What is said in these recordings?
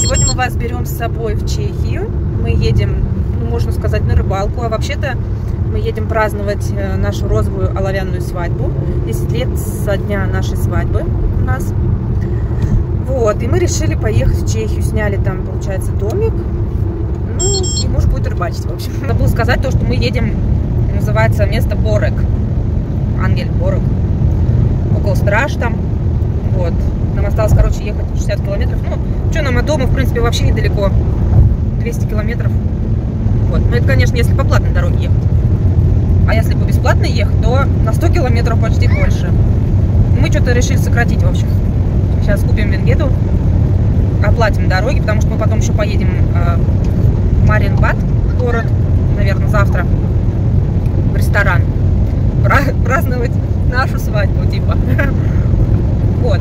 Сегодня мы вас берем с собой в Чехию. Мы едем, ну, можно сказать, на рыбалку. А вообще-то мы едем праздновать нашу розовую оловянную свадьбу. 10 лет со дня нашей свадьбы у нас. Вот, и мы решили поехать в Чехию. Сняли там, получается, домик. Ну, и муж будет рыбачить, в общем. Забыл сказать то, что мы едем, называется место Борек. Ангель Борек. Около Страж там. Вот. Нам осталось, короче, ехать 60 километров. Ну, что нам от дома, в принципе, вообще недалеко. 200 километров. Вот. Ну, это, конечно, если по платной дороге ехать. А если по бесплатной ехать, то на 100 километров почти больше. Мы что-то решили сократить, в общем. Сейчас купим венгету, оплатим дороги, потому что мы потом еще поедем в Мариенбад, город, наверное, завтра, в ресторан. Праздновать нашу свадьбу, типа. Вот.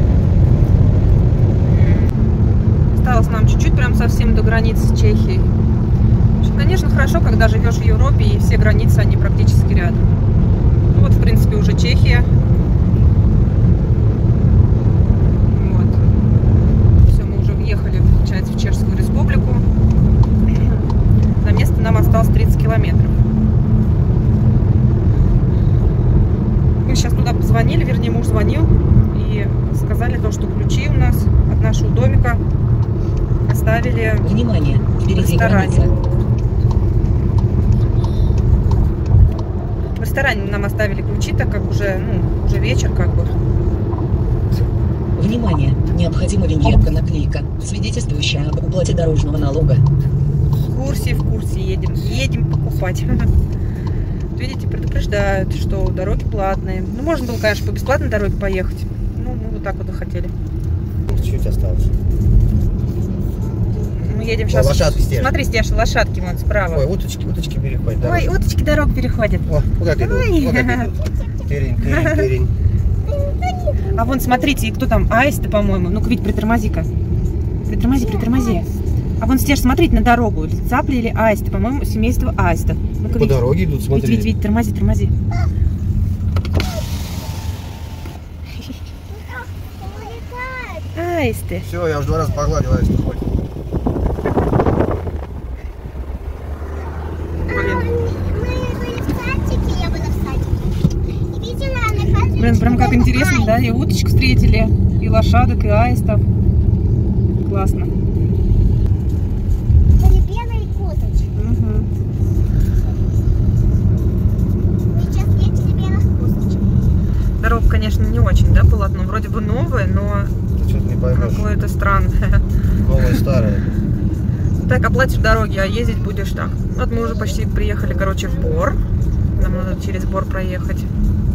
Осталось нам чуть-чуть, прям совсем до границы с Чехией. Конечно, хорошо, когда живешь в Европе, и все границы, они практически рядом. Ну, вот, в принципе, уже Чехия. Вот. Все, мы уже въехали, получается, в Чешскую Республику. До места нам осталось 30 километров. Мы сейчас туда позвонили, вернее, муж звонил, и сказали то, что ключи у нас от нашего домика оставили в ресторане. В ресторане нам оставили ключи, так как уже, ну, уже вечер, как бы. Внимание! Необходима виньетка, наклейка, свидетельствующая об уплате дорожного налога. В курсе едем. Едем покупать. Видите, предупреждают, что дороги платные. Ну, можно было, конечно, по бесплатной дороге поехать. Ну, мы вот так вот и хотели. Чуть осталось. Мы едем сейчас. Лошадки стежь. Смотри, стежь, лошадки вон справа. Ой, уточки переходят. Ой, уточки дорогу переходят. О, как идут. Вот как идут. Тырень. А вон, смотрите, и кто там? Аисты, по-моему. Ну-ка, Вить, притормози-ка. Притормози. А вон, стежь, смотрите на дорогу. Цапли или аисты, по-моему, семейство аистов. Ну-ка, по дороге идут, смотри. Вить, тормози. Аисты. Все, я уже 2 раза погладил, аисты ходят. Блин, прям как интересно, да? И уточек встретили, и лошадок, и аистов. Классно. Белые курточки. Угу. Мы сейчас едем белых курточек. Дорога, конечно, не очень, да, полотно? Вроде бы новое, но Ты что-то не поймешь. какое-то странное. Новое, старое. Так, оплатишь дороги, а ездить будешь так. Вот мы уже почти приехали, короче, в Бор. Нам надо через Бор проехать.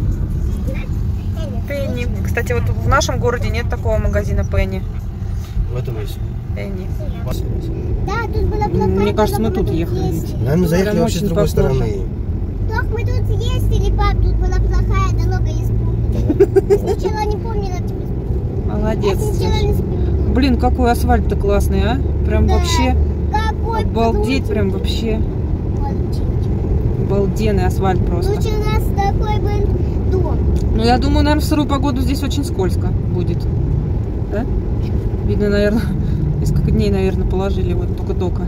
Пенни. Кстати, вот в нашем городе нет такого магазина Пенни. В этом есть. Пенни. Да, тут была плохая. Мне кажется, мы тут ехали. Наверное, мы заехали Прям вообще с очень другой похоже. стороны. Doch, мы тут ездили, пап, тут была плохая дорога, я спутала. Сначала не помнила, Молодец. сначала не спутала. Блин, какой асфальт-то классный, а? Прям Да. вообще Какой обалдеть, прям вообще. Обалденный асфальт просто. Лучше у нас такой был дом. Ну, я думаю, наверное, в сырую погоду здесь очень скользко будет. Да? Видно, наверное, несколько дней, наверное, положили вот только-только.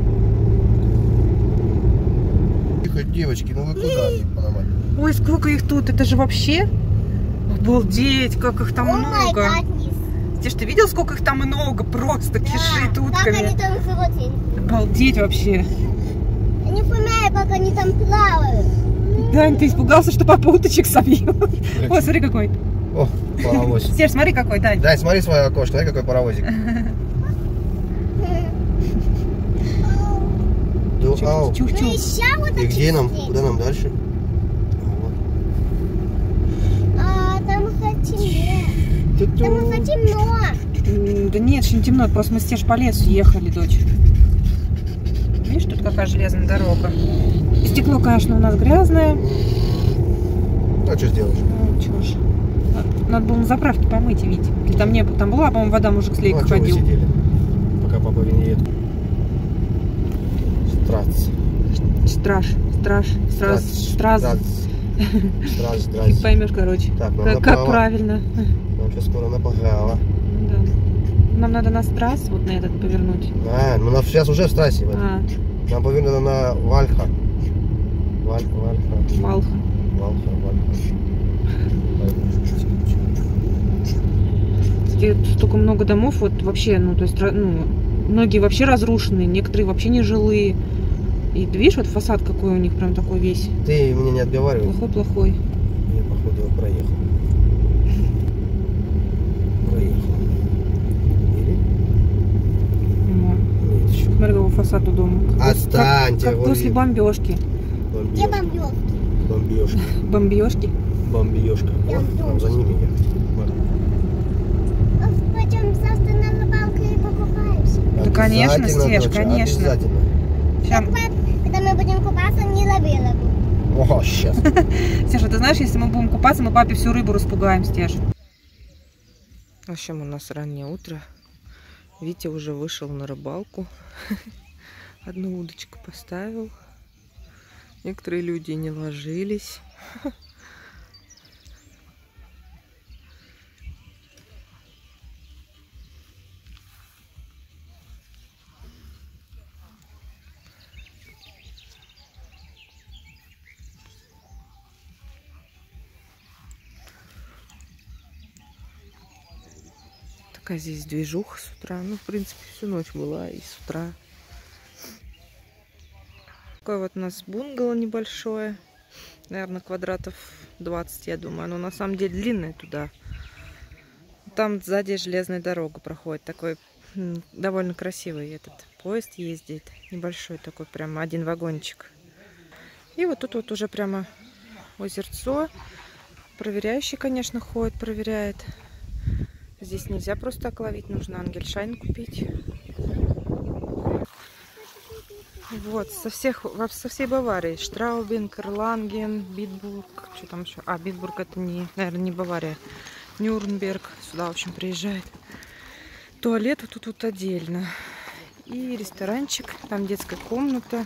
Тихо, девочки, ну вы куда? Ой, сколько их тут, это же вообще... Обалдеть, как их там О май много. гад, Ты что, видел, сколько их там много? Просто кишит как они утками. там живут. Обалдеть вообще. Я не понимаю, как они там плавают. Дань, ты испугался, что папа уточек собьет? О, смотри какой. О, паровоз. Серж, смотри какой, Дань. Дань, смотри свое окошко, смотри какой паровозик. Ау. Чух-чух. Ну еще вот И где нам? Куда нам дальше? А, там хотим. Там темно. Да нет, еще не темно, просто мы с Серж по лесу ехали, дочь. Видишь, тут какая железная дорога. Стекло, конечно, у нас грязное. Ну, а что сделаешь? Ну, чё ж. Надо было на заправке помыть, видите. Или там не было, там была, по-моему, вода, мужик с лейкой Ну, а чё вы ходил. сидели, пока папа не едет? Страц. Ты поймешь, короче, Так, как правильно. Нам сейчас скоро направо. Да. нам надо на Страс, вот на этот повернуть. Ну у нас сейчас уже в трассе. А, Нам повернуто на Вальха. Малха. Тут столько много домов, вот вообще, ну, то есть, ну, многие вообще разрушенные, некоторые вообще не жилые. И ты видишь, вот фасад какой у них прям такой весь. Ты меня не отговаривай. Плохой. Я, походу, его проехал. Нет, еще. Смотри, какой фасад у дома. Отстаньте, как после бомбежки. Где бомбёжки? Бомбежки. Бомбежки. Там за ними я. Пойдем завтра на рыбалку и покупаемся. Да, конечно, Стеж, доча, конечно. Обязательно. Сейчас. Когда мы будем купаться, не лови рыбу. О, сейчас. Стеша, ты знаешь, если мы будем купаться, мы папе всю рыбу распугаем, Стеж. В общем, у нас раннее утро. Витя уже вышел на рыбалку. Одну удочку поставил. Некоторые люди не ложились. Такая здесь движуха с утра. Ну, в принципе, всю ночь была и с утра. Такое вот у нас бунгало небольшое. Наверное, квадратов 20, я думаю. Оно на самом деле длинное туда. Там сзади железная дорога проходит. Такой довольно красивый этот поезд ездит. Небольшой такой, прямо один вагончик. И вот тут вот уже прямо озерцо. Проверяющий, конечно, ходит, проверяет. Здесь нельзя просто так ловить, нужно ангельшайн купить. Вот, со всей Баварии. Штраубинг, Эрланген, Битбург. Что там еще? А, Битбург это не, наверное, не Бавария. Нюрнберг. Сюда, в общем, приезжает. Туалет вот тут вот отдельно. И ресторанчик. Там детская комната.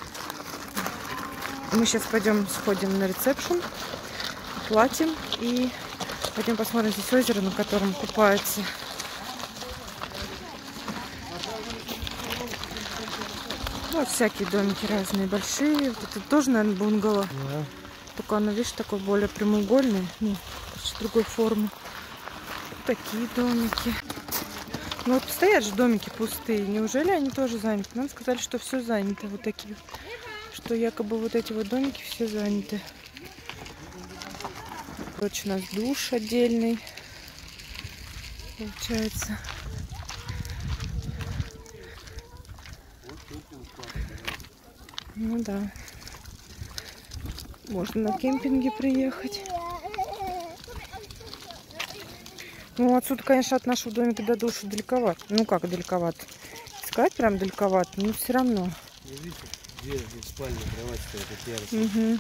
Мы сейчас пойдем, сходим на ресепшн. Платим и пойдем посмотрим здесь озеро, на котором купаются. Вот всякие домики разные, большие. Вот это тоже, наверное, бунгало. Да. Только оно, видишь, такое более прямоугольное. Ну, другой формы. Такие домики. Ну вот стоят же домики пустые. Неужели они тоже заняты? Нам сказали, что все занято. Вот такие. Что якобы вот эти вот домики все заняты. Короче, у нас душ отдельный. Получается. Ну да. Можно на кемпинге приехать. Ну, отсюда, конечно, от нашего домика до душа далековато. Ну, как далековато? Сказать прям далековато, но все равно. Видите, где спальня, кровать стоит, это Угу.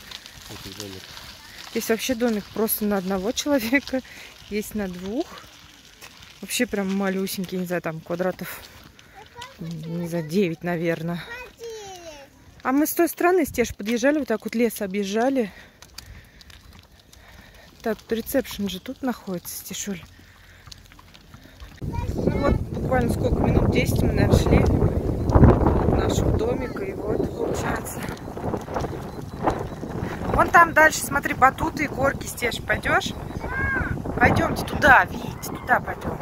Есть вообще домик просто на одного человека. Есть на двух. Вообще прям малюсенький, не знаю, там квадратов, не знаю, 9, наверное. А мы с той стороны, Стеж, подъезжали, вот так вот лес объезжали. Так, ресепшн же тут находится, Стешуль. Ну вот, буквально сколько минут, 10 мы, наверное, шли от нашего домика. И вот, получается. Вон там дальше, смотри, батуты и горки, Стеж, пойдешь? Пойдемте туда, Вить, туда пойдем.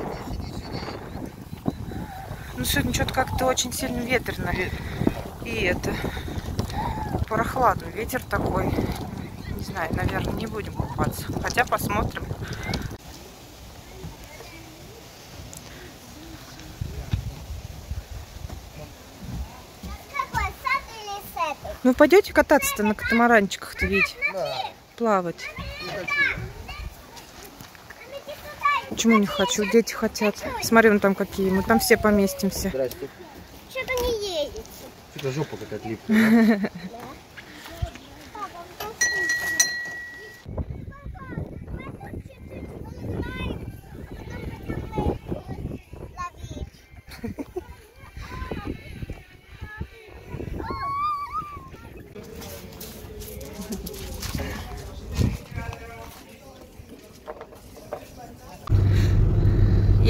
Ну, сегодня что-то как-то очень сильно ветрено. И это, прохладный ветер такой. Не знаю, наверное, не будем купаться. Хотя посмотрим. Какой, сад или сад? Ну, пойдете кататься-то на катамаранчиках-то, ведь? Да. Плавать. Почему не хочу? Дети хотят. Смотри, вон там какие. Мы там все поместимся. Здрасте. Что-то не едете. Что-то жопа какая-то липкая. Да?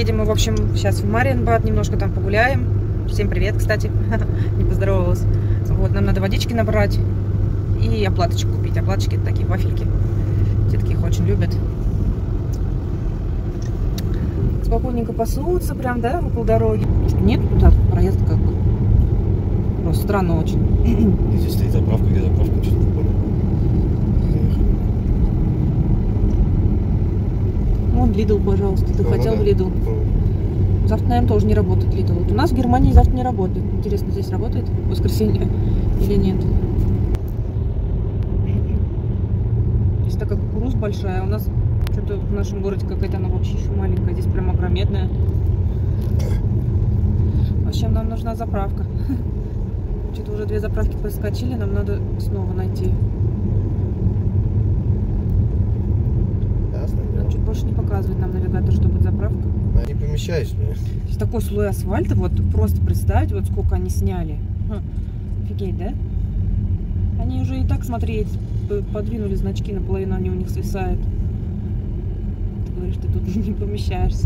Едем мы, в общем, сейчас в Мариенбад, немножко там погуляем. Всем привет, кстати, не поздоровалась. Вот, нам надо водички набрать и оплаточек купить. Оплаточки — это такие вафельки. Детки их очень любят. Спокойненько пасутся прям, да, около дороги. Нет туда проезда как бы. Просто странно очень. Здесь стоит заправка, где заправка, что-то не понял. Вон Lidl, пожалуйста. Ты хотел в Lidl? Ну. Завтра, наверное, тоже не работает Lidl. Вот у нас в Германии завтра не работает. Интересно, здесь работает в воскресенье или нет? Здесь такая кукуруза большая. У нас что-то в нашем городе какая-то она вообще еще маленькая. Здесь прям огроменная. В общем, нам нужна заправка. Что-то уже 2 заправки проскочили. Нам надо снова найти. Он чуть больше не показывает нам навигатор, что будет заправка. Не помещаешься. Здесь такой слой асфальта, вот просто представить, вот сколько они сняли. Офигеть, да? Они уже и так, смотри, подвинули значки, наполовину они у них свисают. Ты говоришь, ты тут не помещаешься.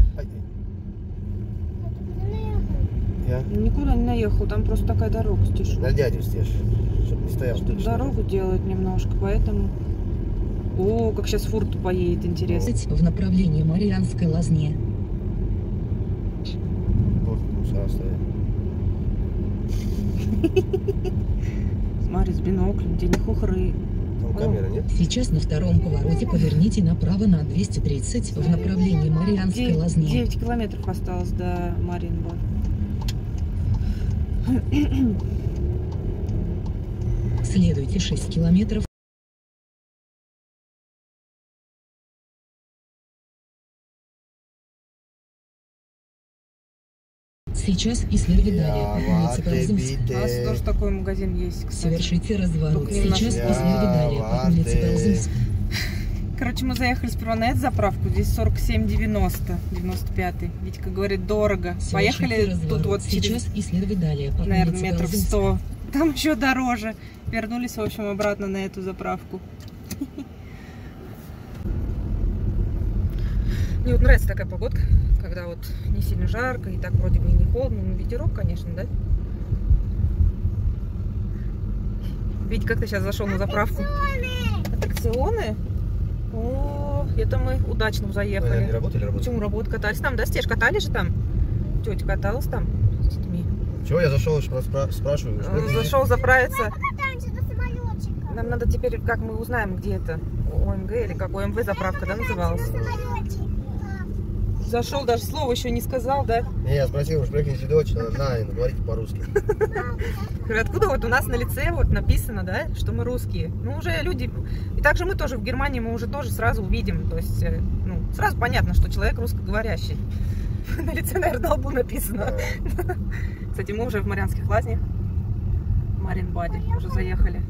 Я? Никуда не наехал, там просто такая дорога, Стиш. На дядю стешь, чтобы не стоял. Тут дорогу делают немножко, поэтому... О, как сейчас фур поедет, интересно. В направлении Марианской Лазни. Вот, мусора стоят. Смотри, с биноклем, где не хухры. Там камеры нет? Сейчас на втором повороте поверните направо на 230 в направлении Марианской Лазни. 9 километров осталось до Мариенбада. Следуйте 6 километров. Сейчас и следуйте далее по улице Пелзимск. У нас тоже такой магазин есть, кстати. Совершите разворот. Только немножко. Сейчас и следуйте далее по улице Пелзимск. Короче, мы заехали сперва на эту заправку. Здесь 47,90, 95-й. Витька говорит, дорого. Поехали тут вот сейчас и следуйте далее по наверное, улице метров Пелзимск. 100. Там еще дороже. Вернулись, в общем, обратно на эту заправку. Мне вот нравится такая погодка, когда вот не сильно жарко и так вроде бы и не холодно, но ветерок, конечно, да? Видите, как ты сейчас зашел на заправку? Аттракционы? О, это мы удачно заехали. Они работали? Почему работают? Катались там, да, Стеж? Катались же там? Тетя каталась там с детьми. Чего я зашел, спрашиваю? Зашел заправиться. Покатаемся до самолетчика. Нам надо теперь, как мы узнаем, где это? ОМГ или как ОМВ заправка, да, называлась? Зашел, даже слова еще не сказал, да? Не, я спросил, уж прыгните дочь, на, говорите по-русски. Говорю, откуда вот у нас на лице вот написано, да, что мы русские? Ну, уже люди... И также мы тоже в Германии, мы уже тоже сразу увидим, то есть, ну, сразу понятно, что человек русскоговорящий. На лице, наверное, на лбу написано. Кстати, мы уже в Марианских Лазнях, в Мариенбаде, уже заехали.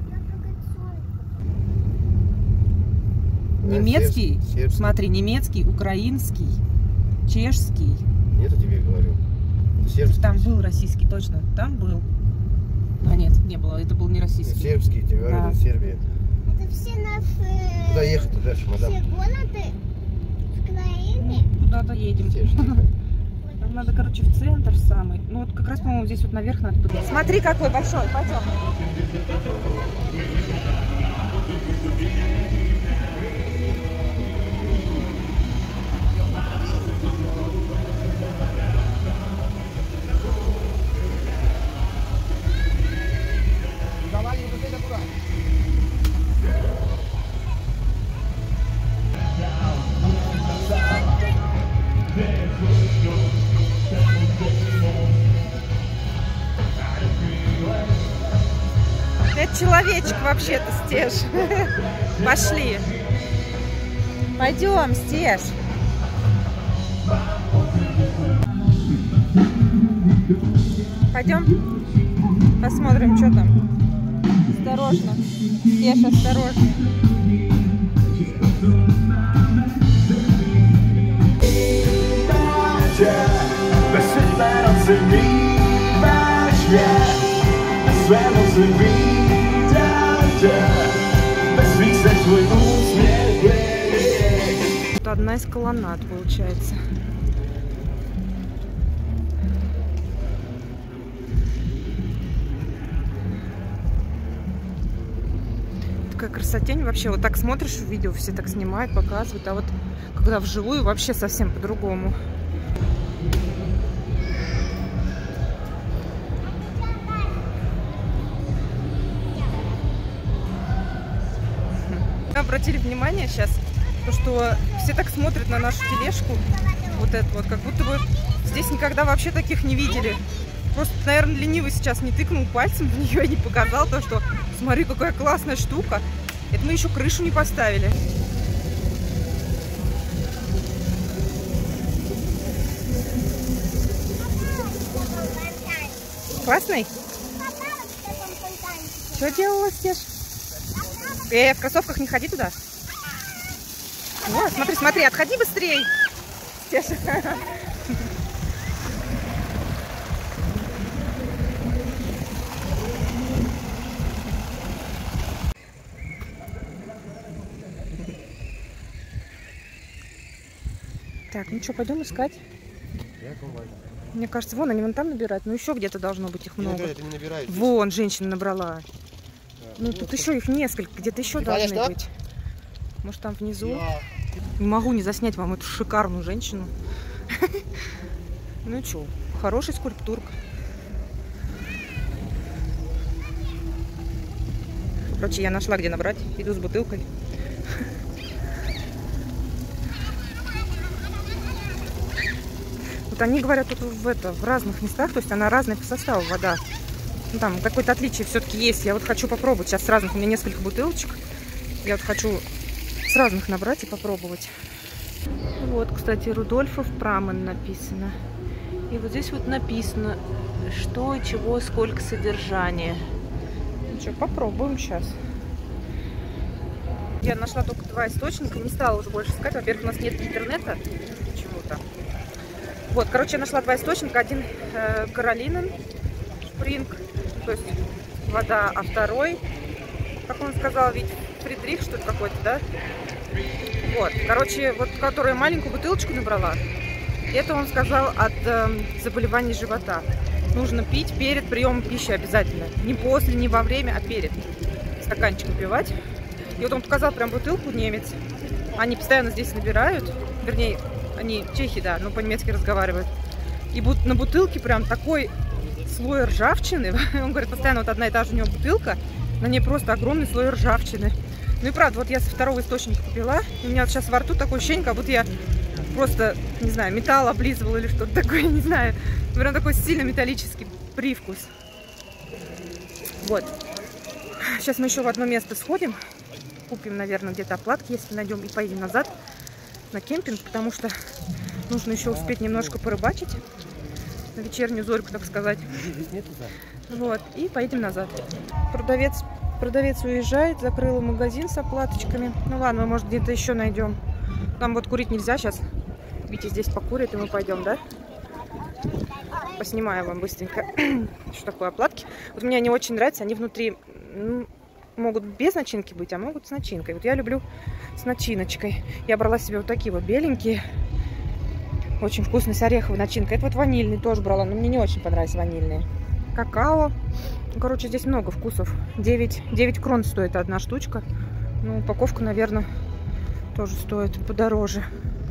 Немецкий, сербский. смотри, немецкий, украинский, чешский. Нет, я тебе говорю. Сербский. Там был российский, точно, там был. А нет, не было, это был не российский. Сербский, тебе говорю, Да. это Сербия. Это все наши... Куда ехать-то дальше, мадам? Все города в Украине. Куда-то едем. Тихо. Нам надо, короче, в центр самый. Ну вот как раз, по-моему, здесь вот наверх надо подойти. Смотри, какой большой, пойдем. Это человечек вообще-то, Стеж. Пошли. Пойдем, Стеж. Пойдем. Посмотрим, что там. Осторожно. Стеж, осторожно. Это одна из колоннад, получается. такая красотень. Вообще, вот так смотришь в видео, все так снимают, показывают. А вот когда вживую, вообще совсем по-другому. Обратили внимание сейчас, то, что все так смотрят на нашу тележку. Вот это вот, как будто бы здесь никогда вообще таких не видели. Просто, наверное, ленивый сейчас не тыкнул пальцем в нее и не показал то, что смотри, какая классная штука. Это мы еще крышу не поставили. Классный? Что делала, Стеш? В кроссовках не ходи туда. О, смотри, смотри, отходи быстрей. Стеша. Так, ну что, пойдем искать? Мне кажется, вон они вон там набирают. Ну еще где-то должно быть их много. Это не набирает. Вон женщина набрала. Да, Ну тут еще их несколько, где-то еще должны быть. Может там внизу? Не могу не заснять вам эту шикарную женщину. Ну что, хорошая скульптурка. Короче, я нашла, где набрать. Иду с бутылкой. Вот они говорят, тут в разных местах, то есть она разная по составу вода. Ну, там какое-то отличие все-таки есть. Я вот хочу попробовать сейчас с разных. У меня несколько бутылочек. Я вот хочу с разных набрать и попробовать. Вот, кстати, Рудольфов Прамен написано. И вот здесь вот написано, что, чего, сколько содержания. Ну что, попробуем сейчас. Я нашла только 2 источника, не стала уже больше искать. Во-первых, у нас нет интернета почему-то. Вот, короче, я нашла 2 источника. Один Каролинен Спринг, то есть вода, а второй, как он сказал, ведь Фридрих, что-то какой-то, да? Вот, короче, вот, которая маленькую бутылочку набрала, это он сказал от заболеваний живота. Нужно пить перед приемом пищи обязательно. Не после, не во время, а перед. Стаканчик выпивать. И вот он показал прям бутылку, немец. Они постоянно здесь набирают. Вернее, они чехи, да, но по-немецки разговаривают. И на бутылке прям такой слой ржавчины. Он говорит, постоянно вот одна и та же у него бутылка. На ней просто огромный слой ржавчины. Ну и правда, вот я со второго источника попила. И у меня сейчас во рту такое ощущение, как будто я просто, не знаю, металл облизывала или что-то такое, не знаю. Прям такой сильно металлический привкус. Вот. Сейчас мы еще в одно место сходим. Купим, наверное, где-то оплатки, если найдем, и поедем назад на кемпинг, потому что нужно еще успеть немножко порыбачить. На вечернюю зорьку, так сказать. Вот. И поедем назад. Продавец уезжает, закрыла магазин с оплаточками. Ну ладно, мы, может, где-то еще найдем. Там вот курить нельзя сейчас. Витя здесь покурит, и мы пойдем, да? Поснимаю вам быстренько, что такое оплатки. Вот мне они очень нравятся. Они внутри могут без начинки быть, а могут с начинкой. Вот я люблю с начиночкой. Я брала себе вот такие вот беленькие. Очень вкусный, с ореховой начинкой. Это вот ванильный тоже брала, но мне не очень понравились ванильные. Какао. Короче, здесь много вкусов. 9 крон стоит одна штучка. Ну, упаковка, наверное, тоже стоит подороже.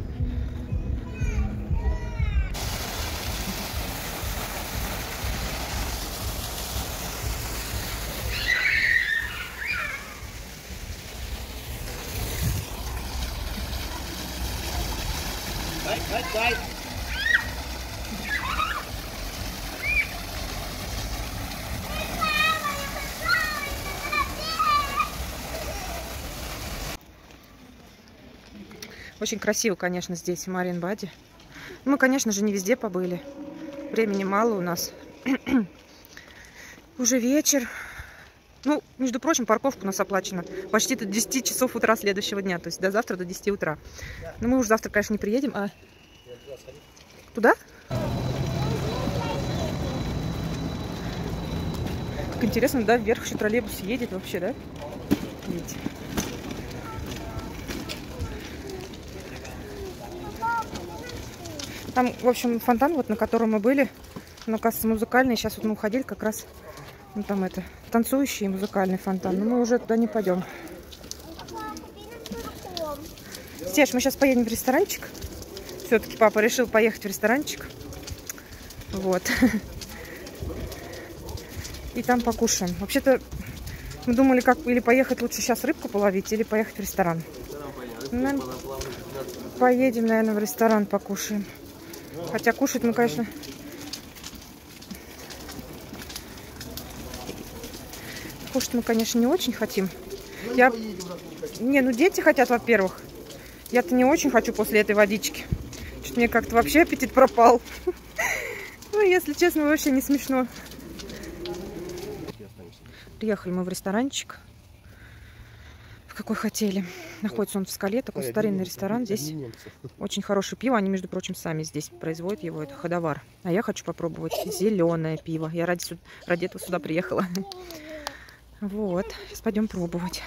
Дай. Очень красиво, конечно, здесь, в Мариенбаде. Мы, конечно же, не везде побыли. Времени мало у нас. Уже вечер. Ну, между прочим, парковка у нас оплачена почти до 10 часов утра следующего дня. То есть до завтра, до 10 утра. Но мы уже завтра, конечно, не приедем, а... Туда? Как интересно, да, вверх еще троллейбус едет вообще, да? Видите? Там, в общем, фонтан, вот на котором мы были, он, оказывается, музыкальный. Сейчас вот мы уходили как раз, ну, там это, танцующий музыкальный фонтан. Но мы уже туда не пойдем. Стеш, мы сейчас поедем в ресторанчик. Все-таки папа решил поехать в ресторанчик. Вот. И там покушаем. Вообще-то мы думали, как или поехать лучше сейчас рыбку половить, или поехать в ресторан. Поедем, наверное, в ресторан покушаем. Хотя кушать мы, конечно... Кушать мы, конечно, не очень хотим. Не, ну дети хотят, во-первых. Я-то не очень хочу после этой водички. Что-то мне как-то вообще аппетит пропал. Ну, если честно, вообще не смешно. Приехали мы в ресторанчик. В какой хотели. Находится он в Скале. Такой старинный ресторан. Здесь очень хорошее пиво. Они, между прочим, сами здесь производят его. Это Ходовар. А я хочу попробовать зеленое пиво. Я ради этого сюда приехала. Вот. Сейчас пойдем пробовать.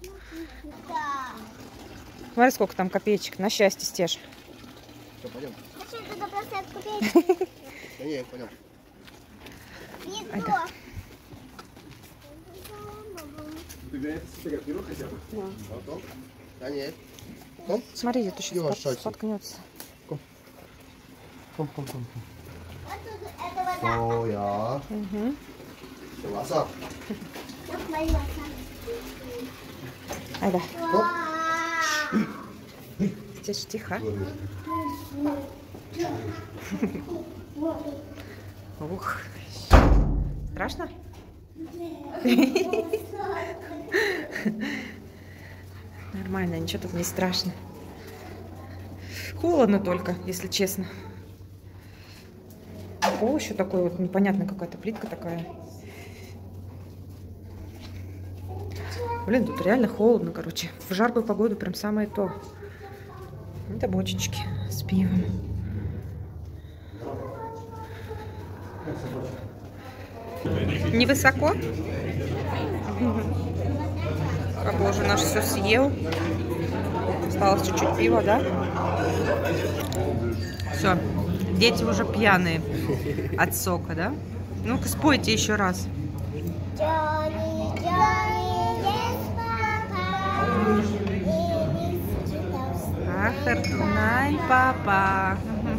Смотри, сколько там копеечек. На счастье, Стеж. Что, пойдем? Хочу туда бросать копеечки. Да нет, пойдем. Никто. Ты сфотографируй хотя бы? Да. Потом? Да нет. Ком? Смотри, это Пиво сейчас споткнется. Ком. Вот тут это вода. О, я. Угу. Лоса. Вот моя вода. Айда. Вау. Стеж, тихо. Ух. Страшно? Нормально, ничего тут не страшно. Холодно только, если честно. Пол еще такой вот непонятная какая-то плитка такая. Блин, тут реально холодно, короче. В жаркую погоду прям самое то. Это бочечки с пивом. Невысоко. Папа уже наш все съел. Осталось чуть-чуть пива, да? Все. Дети уже пьяные от сока, да? Ну-ка, спойте еще раз. Johnny, Johnny, yes, Papa. Сахар, най, папа.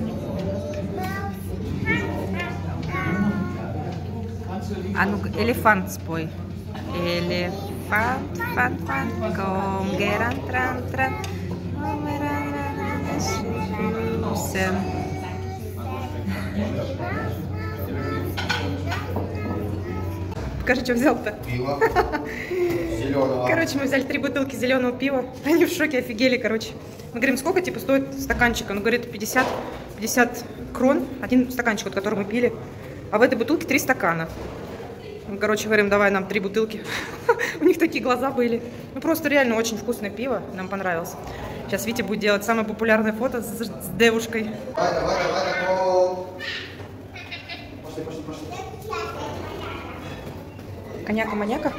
А ну-ка, элефант спой. Элефант, фан, фан, ком, геран, тран, тран. Покажи, что взял-то. Пиво. Зеленого. Короче, мы взяли 3 бутылки зеленого пива. Они в шоке, офигели, короче. Мы говорим, сколько типа стоит стаканчик? Он говорит, 50 крон. Один стаканчик, вот, который мы пили. А в этой бутылке 3 стакана. Мы, короче, говорим, давай нам 3 бутылки. У них такие глаза были. Ну, просто реально очень вкусное пиво. Нам понравилось. Сейчас Витя будет делать самое популярное фото с девушкой. Давай, давай, давай, такой. Пошли, пошли, пошли. Коньяка-маньяка.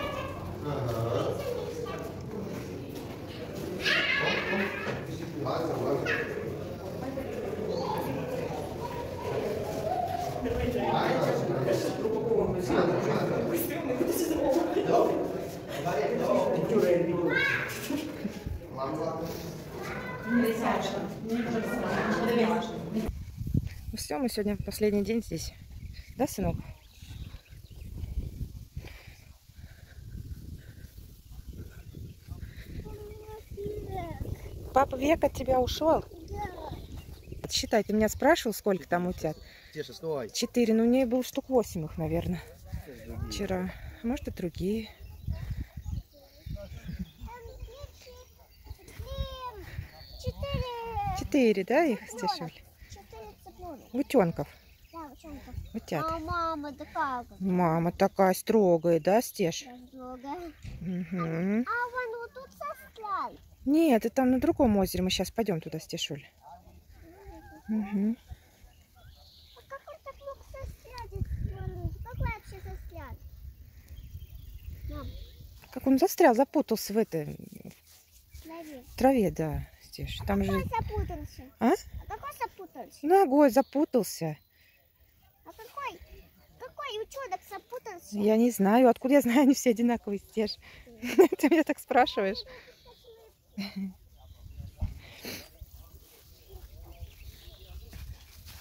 Ну все, мы сегодня последний день здесь. Да, сынок? Папа век от тебя ушел? Считай, ты меня спрашивал, сколько там утят? 4, ну у нее было штук 8 их, наверное, вчера. Может и другие. 4, да, их, Стешуль? 4 цыпленка. Утенков. Да, утенков. Утят. А мама такая. Мама такая строгая, да, Стеш? Строгая. Угу. А вон вот тут состряй. Нет, это там на другом озере. Мы сейчас пойдем туда, Стешуль. Угу. А как он так мог сострять? Как вообще сострять? Мам, Как он застрял, запутался в этой смотри. траве, да, Стеш. Там же... Какой запутался? А? Какой запутался? Ногой запутался. А какой утенок запутался? Я не знаю. Откуда я знаю, они все одинаковые, Стеш. Ты меня так спрашиваешь.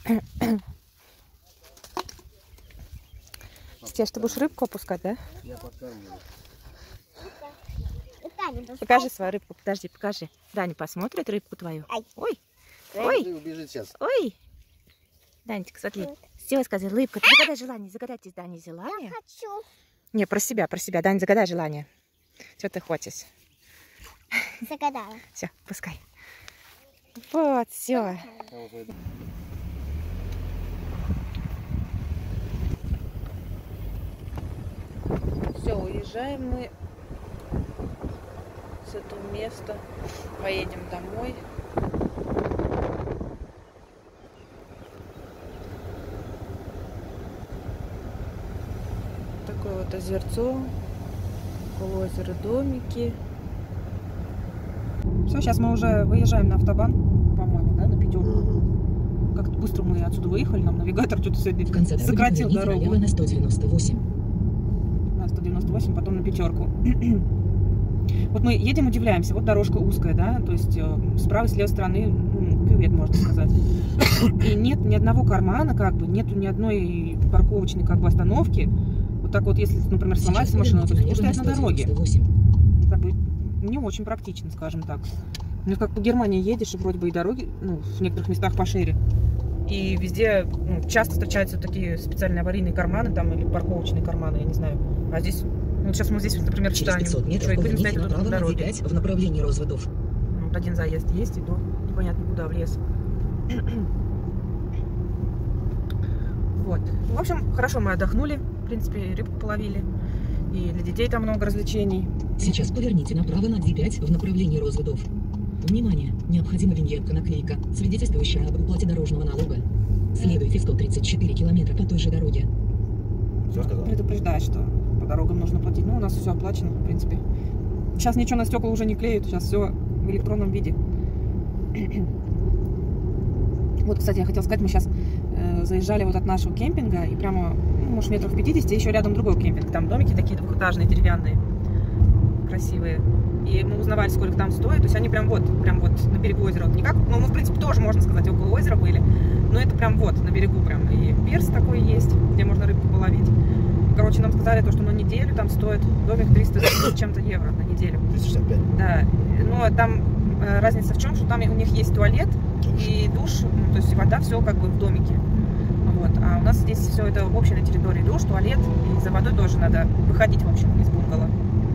Стеш, ты будешь рыбку опускать, да? Я подкармливаю. Покажи свою рыбку, подожди, покажи. Даня посмотрит рыбку твою. Ай. Ой, Ты ой, убежит сейчас. ой. Данечка, смотри. Все, сказал, рыбка, ты загадай желание, загадайте Дане желание. Хочу. Не, про себя, Дань, загадай желание. Что ты хочешь? Загадала. Все, пускай. Вот, все. Все, уезжаем мы с этого места. Поедем домой. Такое вот озерцо. Около озера домики. Все, сейчас мы уже выезжаем на автобан, по-моему, да, на пятерку. Как-то быстро мы отсюда выехали, нам навигатор что-то сегодня В конце сократил дорогу. налево на 198. На 198, потом на пятерку. Вот мы едем, удивляемся, вот дорожка узкая, да, то есть справа и с левой стороны кювет, можно сказать. И нет ни одного кармана, как бы, нету ни одной парковочной, как бы, остановки. Вот так вот, если, например, сломается машина, то есть стоять на дороге. Как бы не очень практично, скажем так. Ну, как по Германии едешь, и вроде бы и дороги, ну, в некоторых местах пошире. И везде, ну, часто встречаются такие специальные аварийные карманы, там, или парковочные карманы, я не знаю. А здесь, ну, сейчас мы здесь, например, Через читаем. 500 метров что, и будем стоять поверните тут на направо на дороге. D5 в направлении Розводов. Ну, вот один заезд есть, и до непонятно куда, в лес. Вот. В общем, хорошо мы отдохнули. В принципе, рыбку половили. И для детей там много развлечений. Сейчас поверните направо на D5 в направлении Розводов. Внимание! Необходима виньетка-наклейка, свидетельствующая об уплате дорожного налога. Следуйте 134 километра по той же дороге. Все сказал? Предупреждает, что по дорогам нужно платить. Ну, у нас все оплачено, в принципе. Сейчас ничего на стекла уже не клеют. Сейчас все в электронном виде. Вот, кстати, я хотела сказать, мы сейчас заезжали вот от нашего кемпинга, и прямо, ну, может, метров 50, еще рядом другой кемпинг. Там домики такие двухэтажные, деревянные, красивые. И мы узнавали, сколько там стоит. То есть они прям вот на берегу озера. Вот не как, ну, мы, в принципе, тоже, можно сказать, около озера были. Но это прям вот на берегу прям. И пирс такой есть, где можно рыбку половить. Короче, нам сказали, то, что на неделю там стоит домик 300 с чем-то евро на неделю. 365. Да. Но там разница в чем, что там у них есть туалет и душ, ну, то есть вода, все как бы в домике. Вот. А у нас здесь все это общее на территории: душ, туалет, и за водой тоже надо выходить, в общем, из бунгало.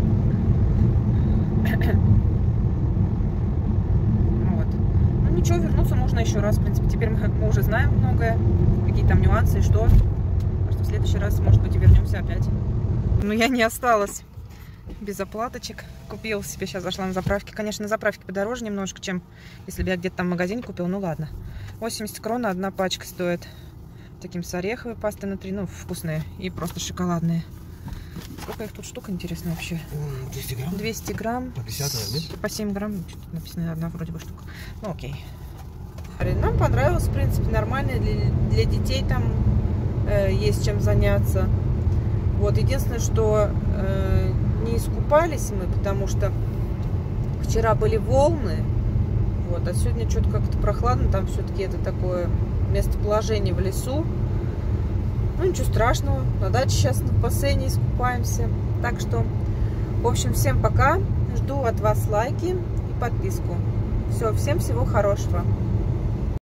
Вот. Ну ничего, вернуться можно еще раз. В принципе, теперь мы уже знаем многое, какие там нюансы и что. Так что в следующий раз, может быть, и вернемся опять. Но я не осталась без оплаточек. Купила себе, сейчас зашла на заправке. Конечно, на заправке подороже немножко, чем если бы я где-то там в магазине купила. Ну ладно. 80 крон одна пачка стоит. Таким с ореховой пастой внутри, ну, вкусные. И просто шоколадные. Сколько их тут штук, интересно, вообще? 200 грамм? 200 грамм. По 50, нет? По 7 грамм. Что-то написано, одна вроде бы штука. Ну, окей. Нам понравилось, в принципе, нормально. Для детей там есть чем заняться. Вот, единственное, что не искупались мы, потому что вчера были волны. Вот, а сегодня что-то как-то прохладно. Там все-таки это такое местоположение в лесу. Ну, ничего страшного. На даче сейчас в бассейне искупаемся. Так что, в общем, всем пока. Жду от вас лайки и подписку. Все, всем всего хорошего.